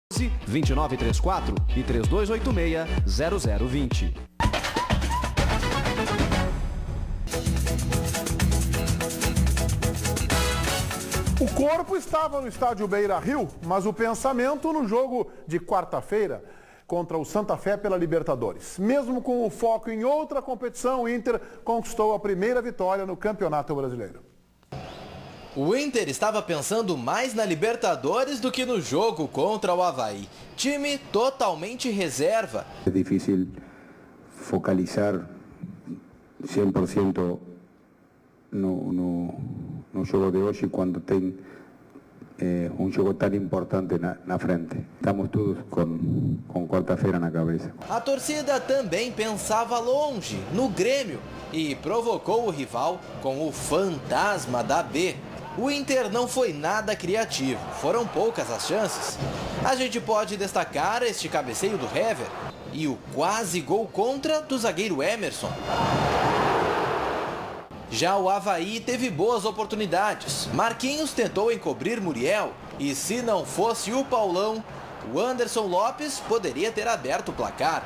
2934 e 3286-0020. O corpo estava no estádio Beira-Rio, mas o pensamento no jogo de quarta-feira contra o Santa Fé pela Libertadores. Mesmo com o foco em outra competição, o Inter conquistou a primeira vitória no Campeonato Brasileiro. O Inter estava pensando mais na Libertadores do que no jogo contra o Avaí. Time totalmente reserva. É difícil focalizar 100% no jogo de hoje quando tem jogo tão importante na frente. Estamos todos com quarta-feira na cabeça. A torcida também pensava longe, no Grêmio, e provocou o rival com o fantasma da B. O Inter não foi nada criativo, foram poucas as chances. A gente pode destacar este cabeceio do Hever e o quase gol contra do zagueiro Emerson. Já o Avaí teve boas oportunidades. Marquinhos tentou encobrir Muriel e se não fosse o Paulão, o Anderson Lopes poderia ter aberto o placar.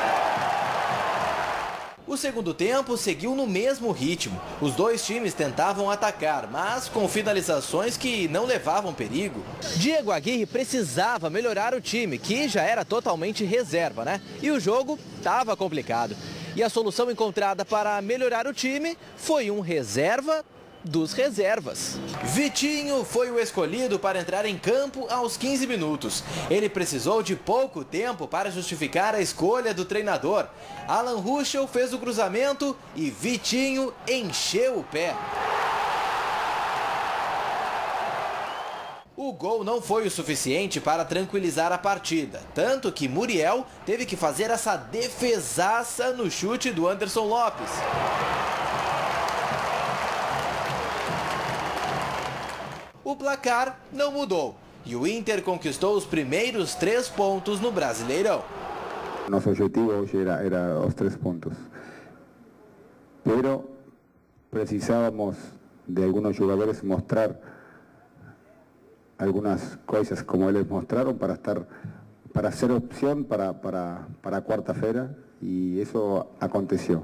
O segundo tempo seguiu no mesmo ritmo. Os dois times tentavam atacar, mas com finalizações que não levavam perigo. Diego Aguirre precisava melhorar o time, que já era totalmente reserva, né? E o jogo estava complicado. E a solução encontrada para melhorar o time foi um reserva dos reservas. Vitinho foi o escolhido para entrar em campo aos 15 minutos. Ele precisou de pouco tempo para justificar a escolha do treinador. Alan Ruschel fez o cruzamento e Vitinho encheu o pé. O gol não foi o suficiente para tranquilizar a partida, tanto que Muriel teve que fazer essa defesaça no chute do Anderson Lopes. O placar não mudou e o Inter conquistou os primeiros 3 pontos no Brasileirão. Nosso objetivo hoje era os 3 pontos, pero precisávamos de alguns jogadores mostrar algunas cosas como eles mostraram para ser opção para quarta-feira e isso aconteceu.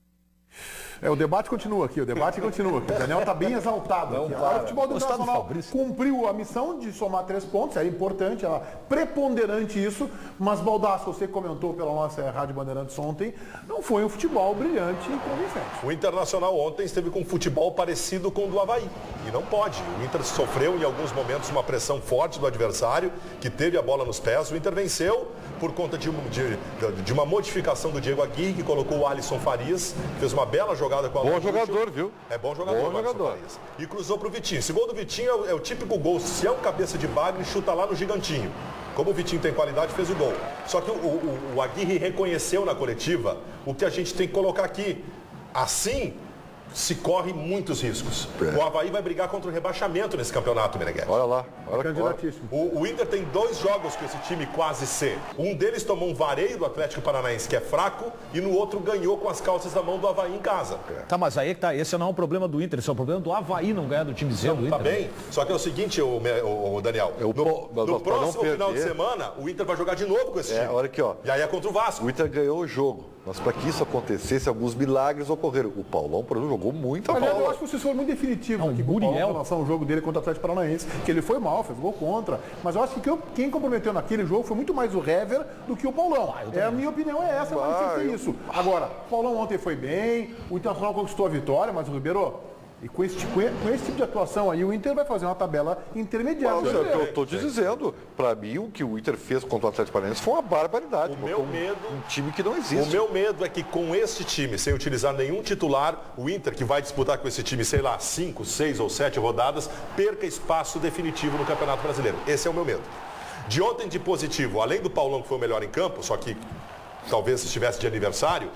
O debate continua aqui, O Daniel está bem exaltado aqui. Agora o futebol do Internacional cumpriu a missão de somar 3 pontos, era importante, era preponderante isso, mas Baldasso, você comentou pela nossa Rádio Bandeirantes ontem, não foi um futebol brilhante e convincente. O Internacional ontem esteve com um futebol parecido com o do Avaí, e não pode. O Inter sofreu em alguns momentos uma pressão forte do adversário, que teve a bola nos pés. O Inter venceu por conta de uma modificação do Diego Aguirre, que colocou o Alisson Farias, fez uma bela jogada com a Bom jogador, viu? É bom jogador. Bom jogador. E cruzou para o Vitinho. Esse gol do Vitinho é o típico gol. Se é um cabeça de bagre, chuta lá no gigantinho. Como o Vitinho tem qualidade, fez o gol. Só que o Aguirre reconheceu na coletiva o que a gente tem que colocar aqui. Assim, se corre muitos riscos. O Avaí vai brigar contra o rebaixamento nesse campeonato, Meneghetti. Olha lá. Candidatíssimo. O Inter tem 2 jogos com esse time quase C. Um deles tomou um vareio do Atlético Paranaense, que é fraco, e no outro ganhou com as calças da mão do Avaí em casa. Tá, mas aí que tá. Esse não é um problema do Inter, esse é um problema do Avaí não ganhar do time Z do Inter. Tá bem, só que é o seguinte, o Daniel. No próximo final de semana, o Inter vai jogar de novo com esse time. Olha aqui, ó. E aí é contra o Vasco. O Inter ganhou o jogo. Mas para que isso acontecesse, alguns milagres ocorreram. O Paulão, por exemplo, jogou muita bola. Eu acho que vocês foram muito definitivos aqui com o Paulão em relação ao jogo dele contra o Atlético Paranaense, que ele foi mal, fez gol contra. Mas eu acho que quem comprometeu naquele jogo foi muito mais o Hever do que o Paulão. A minha opinião é essa, mas tem isso. Agora, o Paulão ontem foi bem, o Internacional conquistou a vitória, mas o Ribeiro... E com esse tipo de atuação aí, o Inter vai fazer uma tabela intermediária. Eu estou te dizendo, para mim, o que o Inter fez contra o Atlético Paranaense foi uma barbaridade. Um time que não existe. O meu medo é que com esse time, sem utilizar nenhum titular, o Inter, que vai disputar com esse time, sei lá, 5, 6 ou 7 rodadas, perca espaço definitivo no Campeonato Brasileiro. Esse é o meu medo. De ontem de positivo, além do Paulão, que foi o melhor em campo, só que talvez estivesse de aniversário,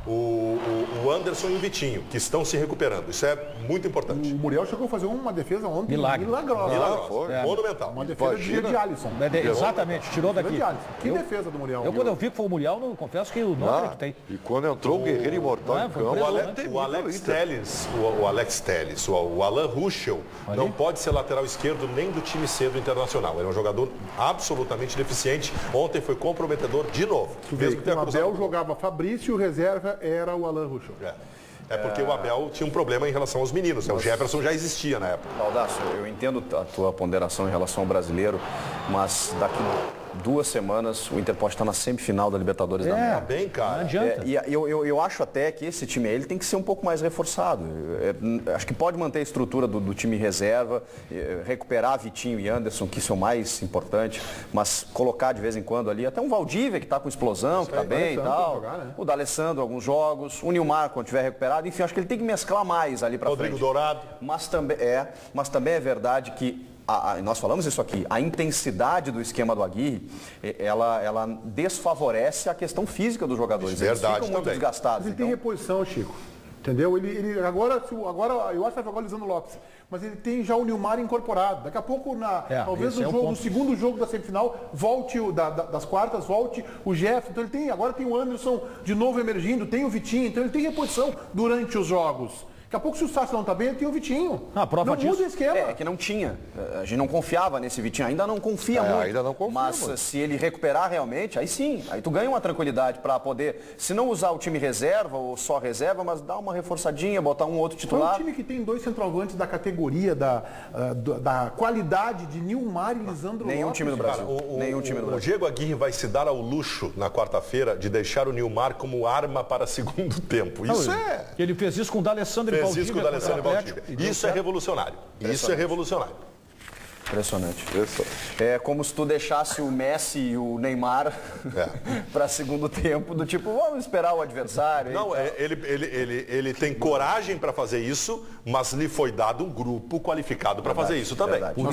o Anderson e o Vitinho, que estão se recuperando. Isso é muito importante. O Muriel chegou a fazer uma defesa ontem milagrosa. Monumental. Uma defesa de Alisson. Exatamente, tirou daqui. Que defesa do Muriel. Quando eu vi que foi o Muriel, não confesso que eu não acreditei. E quando entrou o Guerreiro Imortal em campo, o Alex Telles, o Alan Ruschel, não pode ser lateral esquerdo nem do time C do Internacional. Ele é um jogador absolutamente deficiente. Ontem foi comprometedor de novo. O Abel jogava Fabrício e o reserva era o Alan Ruschel. É porque o Abel tinha um problema em relação aos meninos. O Jefferson já existia na época. Baldasso, eu entendo a tua ponderação em relação ao brasileiro, mas daqui 2 semanas o Inter pode estar na semifinal da Libertadores da América. Bem, cara. Não adianta. E eu acho até que esse time aí ele tem que ser um pouco mais reforçado. Acho que pode manter a estrutura do time reserva, recuperar Vitinho e Anderson, que isso é o mais importante, mas colocar de vez em quando ali até um Valdívia, que está com explosão, que está bem e tal. Jogar, né? O D'Alessandro, alguns jogos. O Nilmar, quando estiver recuperado. Enfim, acho que ele tem que mesclar mais ali para frente. Rodrigo Dourado. Mas também é verdade que nós falamos isso aqui, a intensidade do esquema do Aguirre, ela desfavorece a questão física dos jogadores. Verdade, eles ficam muito desgastados. Mas ele tem reposição, Chico. Entendeu? Ele agora eu acho que vai jogar o Lisandro Lopes. Mas ele tem já o Nilmar incorporado. Daqui a pouco, talvez no segundo jogo da semifinal, volte das quartas, volte o Jefferson. Então agora tem o Anderson de novo emergindo, tem o Vitinho, então ele tem reposição durante os jogos. Daqui a pouco, se o Sassi não tá bem, tem o Vitinho. Prova não muda o esquema. É que não tinha. A gente não confiava nesse Vitinho. Ainda não confia muito. Ainda não confia, mas se ele recuperar realmente, aí sim. Aí tu ganha uma tranquilidade para poder, se não usar o time reserva ou só reserva, mas dar uma reforçadinha, botar um outro titular. É um time que tem 2 centroavantes da categoria, da qualidade de Nilmar e Lisandro Nenhum Lopes. time do Brasil. Nenhum time do Brasil. O Diego Aguirre vai se dar ao luxo na quarta-feira de deixar o Nilmar como arma para segundo tempo. Isso Ele fez isso com o D'Alessandro. Fez isso com o D'Alessandro e Valdívia. Isso é revolucionário. Isso é revolucionário. Impressionante. É como se tu deixasse o Messi e o Neymar para segundo tempo, do tipo, vamos esperar o adversário. Não, ele tem coragem para fazer isso, mas lhe foi dado um grupo qualificado para fazer isso também. Por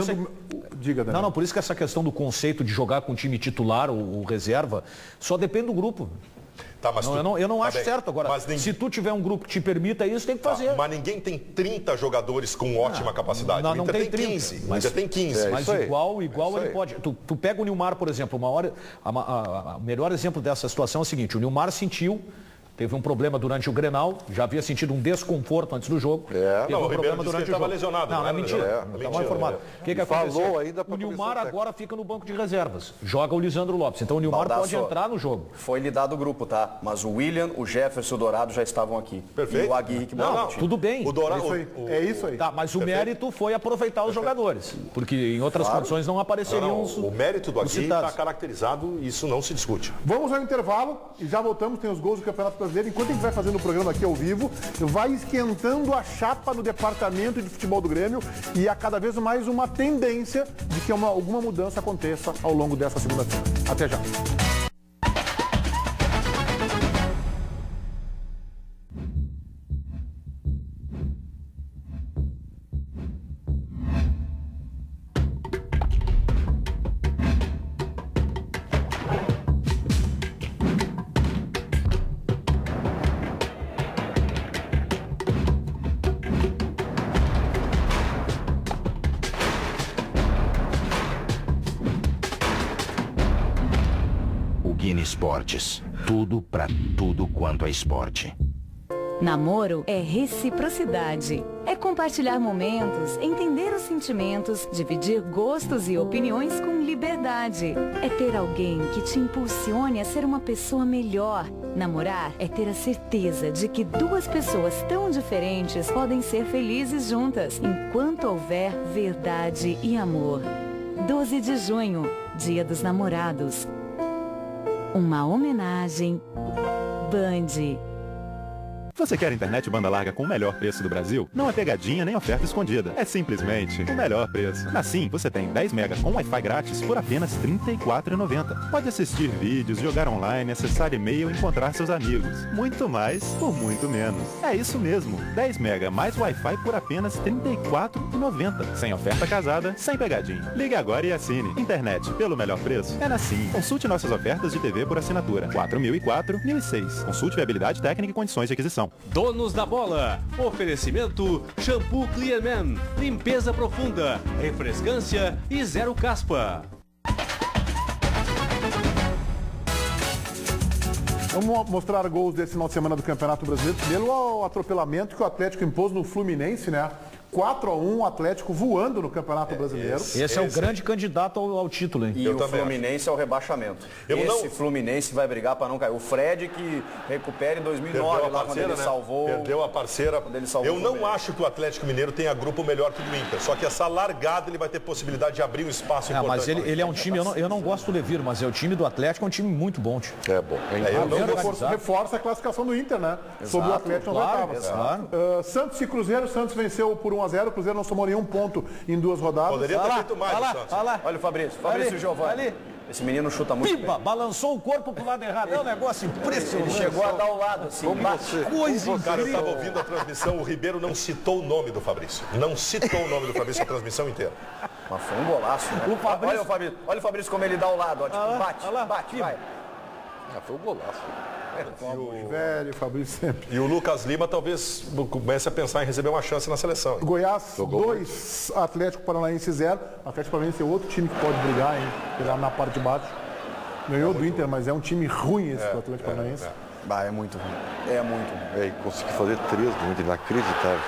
isso que essa questão do conceito de jogar com o time titular ou reserva só depende do grupo. Tá, mas eu não acho certo agora. Se tu tiver um grupo que te permita isso, tem que fazer. Mas ninguém tem 30 jogadores com ótima capacidade. Não tem 30. 15. Mas tem 15. Mas igual ele pode. Tu pega o Nilmar, por exemplo, o melhor exemplo dessa situação é o seguinte: o Nilmar sentiu. Teve um problema durante o Grenal, já havia sentido um desconforto antes do jogo. Teve um problema durante o jogo. Estava lesionado. Não, mentira. Não estava informado. O que aconteceu? Ainda o Nilmar agora fica no banco de reservas. Joga o Lisandro Lopes. Então o Nilmar pode entrar no jogo. Foi lhe dado o grupo, tá? Mas o William, o Jefferson e o Dourado já estavam aqui. Perfeito. E o Aguirre que não, tudo bem. O Dourado, é isso aí. Tá, mas o mérito foi aproveitar os jogadores. Porque em outras condições não apareceriam os. O mérito do Aguirre está caracterizado e isso não se discute. Vamos ao intervalo e já voltamos. Tem os gols do Campeonato Brasileiro. Enquanto a gente vai fazendo o programa aqui ao vivo, vai esquentando a chapa no departamento de futebol do Grêmio e há cada vez mais uma tendência de que alguma mudança aconteça ao longo dessa segunda-feira. Até já. Esportes. Tudo pra tudo quanto é esporte. Namoro é reciprocidade. É compartilhar momentos, entender os sentimentos, dividir gostos e opiniões com liberdade. É ter alguém que te impulsione a ser uma pessoa melhor. Namorar é ter a certeza de que 2 pessoas tão diferentes podem ser felizes juntas, enquanto houver verdade e amor. 12 de junho, Dia dos Namorados. Uma homenagem Band. Você quer internet banda larga com o melhor preço do Brasil? Não é pegadinha nem oferta escondida. É simplesmente o melhor preço. Na Sim, você tem 10 mega com Wi-Fi grátis por apenas R$ 34,90. Pode assistir vídeos, jogar online, acessar e-mail e encontrar seus amigos. Muito mais por muito menos. É isso mesmo. 10 mega mais Wi-Fi por apenas R$ 34,90. Sem oferta casada, sem pegadinha. Ligue agora e assine. Internet pelo melhor preço é na Sim. Consulte nossas ofertas de TV por assinatura. 4004, 1006. Consulte viabilidade técnica e condições de aquisição. Donos da bola. Oferecimento Shampoo Clean Man. Limpeza profunda, refrescância e zero caspa. Vamos mostrar gols desse final de semana do Campeonato Brasileiro. Primeiro o atropelamento que o Atlético impôs no Fluminense, né? 4-1, o Atlético voando no Campeonato Brasileiro. Esse é o grande candidato ao título, hein? E o Fluminense é o rebaixamento. Fluminense vai brigar para não cair. O Fred que recupera em 2009, lá quando ele salvou... Perdeu a parceira. Eu não acho que o Atlético Mineiro tenha grupo melhor que o do Inter. Só que essa largada ele vai ter possibilidade de abrir um espaço importante. Mas ele é um time, eu não gosto do Leviro, mas o time do Atlético é um time muito bom. É bom. Reforça a classificação do Inter, né? Exato, sobre o Atlético nas oitavas. Claro. Santos e Cruzeiro. Santos venceu por 1-0, o Cruzeiro não somou nenhum ponto em 2 rodadas. Poderia ter feito mais, Olha o Fabrício Giovanni. Esse menino chuta muito bem. Balançou o corpo pro lado errado. É um negócio impressionante. Ele chegou a dar o lado, assim. Coisa incrível. Cara, eu estava ouvindo a transmissão, o Ribeiro não citou o nome do Fabrício. Não citou o nome do Fabrício a transmissão inteira. Mas foi um golaço, né? Olha o Fabrício como ele dá o lado, ó. Tipo, bate, vai. Foi um golaço. Velho, Fabrício sempre. E o Lucas Lima talvez comece a pensar em receber uma chance na seleção. Goiás 2, Atlético Paranaense 0. O Atlético Paranaense é outro time que pode brigar, hein? Pegar na parte de baixo. Ganhou do Inter, mas é um time ruim esse do Atlético Paranaense. É muito ruim. É muito ruim. Conseguiu fazer 3 do Inter, inacreditável.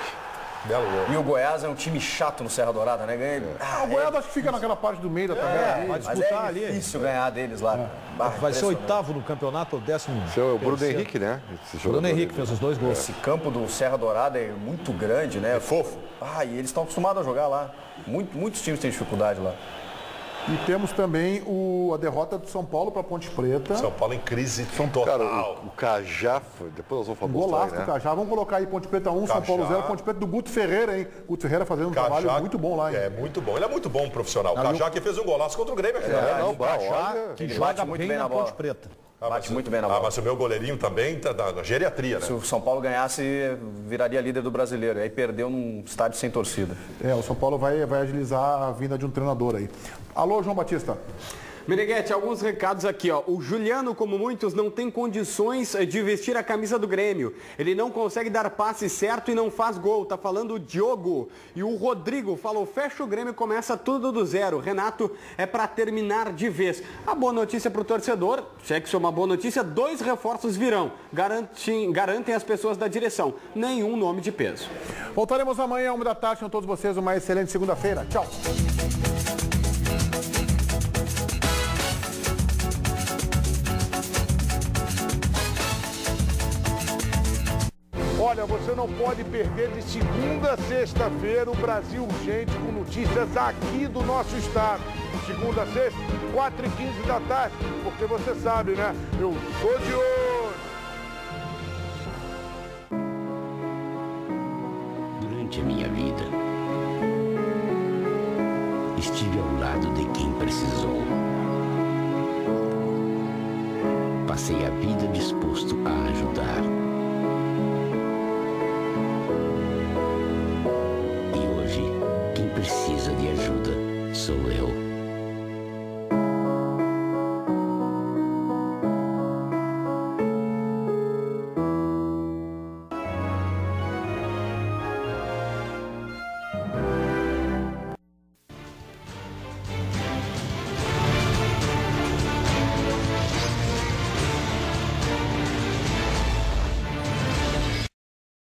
E o Goiás é um time chato no Serra Dourada, né? O Goiás acho que fica naquela parte do meio da tabela. Vai disputar ali. É difícil ganhar deles lá. Vai ser 8º no campeonato, ou 10º. Esse é o Bruno Henrique, né? Bruno Henrique fez os 2 gols. Esse campo do Serra Dourada é muito grande, né? É fofo. E eles estão acostumados a jogar lá. Muitos times têm dificuldade lá. E temos também a derrota do São Paulo para Ponte Preta. São Paulo em crise total. Cara, o Cajá, depois nós vamos falar golaço do Cajá. Vamos colocar aí Ponte Preta 1, São Paulo 0. Ponte Preta do Guto Ferreira, hein? Guto Ferreira fazendo um trabalho muito bom lá, hein? É muito bom. Ele é muito bom profissional. O Cajá que fez um golaço contra o Grêmio aqui. Que joga muito bem na Ponte Preta. Bate muito bem na bola. Mas o meu goleirinho também tá na geriatria, né? Se o São Paulo ganhasse, viraria líder do Brasileiro. Aí perdeu num estádio sem torcida. O São Paulo vai agilizar a vinda de um treinador aí. Alô, João Batista. Meneghetti, alguns recados aqui, ó. O Juliano, como muitos, não tem condições de vestir a camisa do Grêmio. Ele não consegue dar passe certo e não faz gol. Tá falando o Diogo. E o Rodrigo falou, fecha o Grêmio e começa tudo do zero. Renato, é para terminar de vez. A boa notícia para o torcedor, se é que isso é uma boa notícia, 2 reforços virão. Garantem as pessoas da direção. Nenhum nome de peso. Voltaremos amanhã, 1 da tarde. Tenham todos vocês uma excelente segunda-feira. Tchau. Olha, você não pode perder de segunda a sexta-feira o Brasil Urgente com notícias aqui do nosso estado. Segunda a sexta, 4h15 da tarde, porque você sabe, né? Eu sou de olho. Durante a minha vida, estive ao lado de quem precisou. Passei a vida disposto a ajudar.